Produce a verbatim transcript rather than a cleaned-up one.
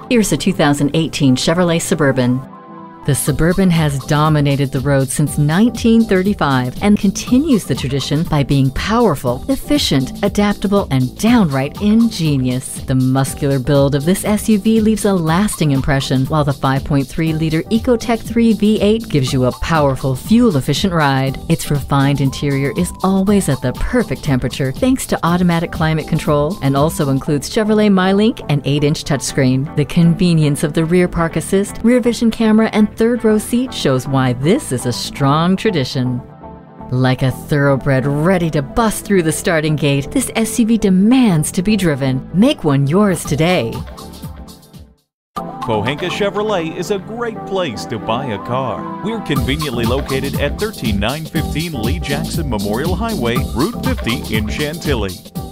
Here's a two thousand eighteen Chevrolet Suburban. The Suburban has dominated the road since nineteen thirty-five and continues the tradition by being powerful, efficient, adaptable, and downright ingenious. The muscular build of this S U V leaves a lasting impression, while the five point three liter Ecotec three V eight gives you a powerful, fuel-efficient ride. Its refined interior is always at the perfect temperature thanks to automatic climate control, and also includes Chevrolet MyLink and eight inch touchscreen. The convenience of the rear park assist, rear vision camera, and third row seat shows why this is a strong tradition. Like a thoroughbred ready to bust through the starting gate, this S U V demands to be driven. Make one yours today. Pohanka Chevrolet is a great place to buy a car. We're conveniently located at one three nine one five Lee Jackson Memorial Highway, Route fifty in Chantilly.